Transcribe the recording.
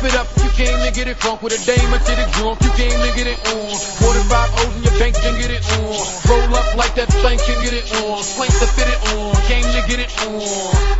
it up, you came to get it crunk with a dame until the drunk, you came to get it on. More than 5 O's in your bank, can get it on. Roll up like that thing, can get it on. Swank to fit it on, came to get it on.